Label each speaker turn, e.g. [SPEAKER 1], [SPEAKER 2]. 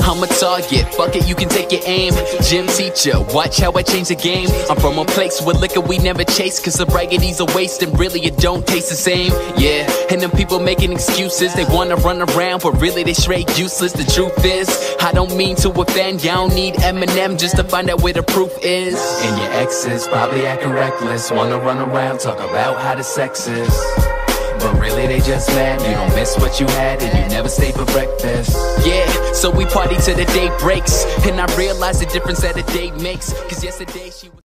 [SPEAKER 1] I'm a target, fuck it, you can take your aim. Gym teacher, watch how I change the game. I'm from a place where liquor we never chase, cause sobriety's a waste and really it don't taste the same. Yeah, and them people making excuses, they wanna run around but really they straight useless. The truth is, I don't mean to offend, y'all don't need Eminem just to find out where the proof is. And your exes probably acting reckless, wanna run around, talk about how the sex is, but really they just mad you don't miss what you had and you never stayed for breakfast. Yeah, so we party till the day breaks, and I realize the difference that a day makes, cause yesterday she was